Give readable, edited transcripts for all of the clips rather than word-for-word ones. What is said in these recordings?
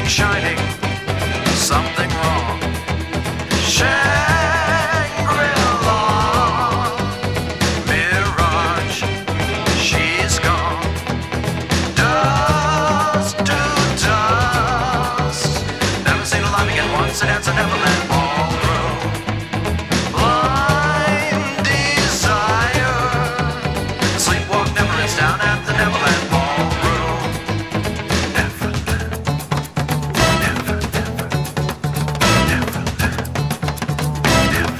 shining, something wrong. Shangri-La, mirage, she's gone. Dust to dust. Never seen a live again once, and it's a Neverland Ballroom. Blind desire. Sleepwalk never ends down at the Neverland Ballroom. Neverland. Never, never. Neverland. Never.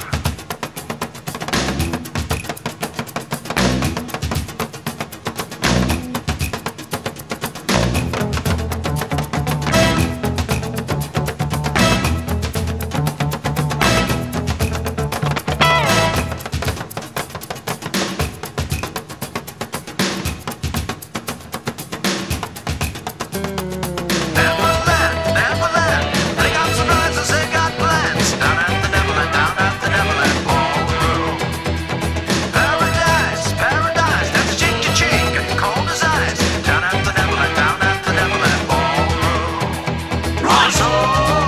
Neverland, Neverland, they got surprises, they got plans. Down at the Neverland, down at the Neverland Ballroom. Paradise, paradise, that's cheek to cheek, cold as ice. Down at the Neverland, down at the Neverland Ballroom. So